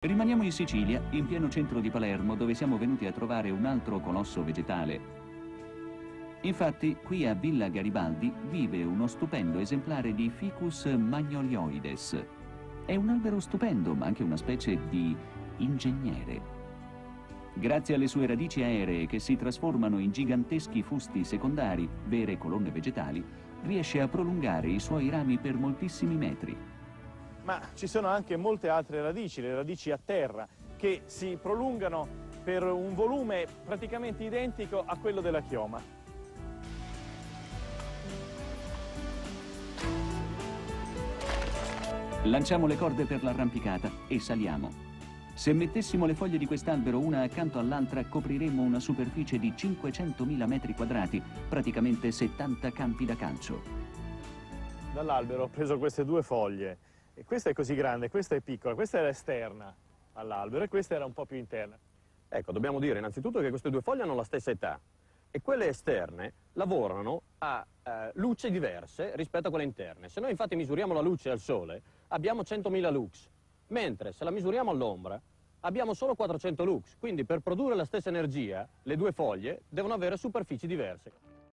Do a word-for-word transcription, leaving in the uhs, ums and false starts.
Rimaniamo in Sicilia, in pieno centro di Palermo, dove siamo venuti a trovare un altro colosso vegetale. Infatti, qui a Villa Garibaldi vive uno stupendo esemplare di Ficus magnolioides. È un albero stupendo, ma anche una specie di ingegnere. Grazie alle sue radici aeree che si trasformano in giganteschi fusti secondari, vere colonne vegetali, riesce a prolungare i suoi rami per moltissimi metri. Ma ci sono anche molte altre radici, le radici a terra, che si prolungano per un volume praticamente identico a quello della chioma. Lanciamo le corde per l'arrampicata e saliamo. Se mettessimo le foglie di quest'albero una accanto all'altra, copriremmo una superficie di cinquecentomila metri quadrati, praticamente settanta campi da calcio. Dall'albero ho preso queste due foglie. E questa è così grande, questa è piccola, questa era esterna all'albero e questa era un po' più interna. Ecco, dobbiamo dire innanzitutto che queste due foglie hanno la stessa età e quelle esterne lavorano a eh, luci diverse rispetto a quelle interne. Se noi infatti misuriamo la luce al sole abbiamo centomila lux, mentre se la misuriamo all'ombra abbiamo solo quattrocento lux, quindi per produrre la stessa energia le due foglie devono avere superfici diverse.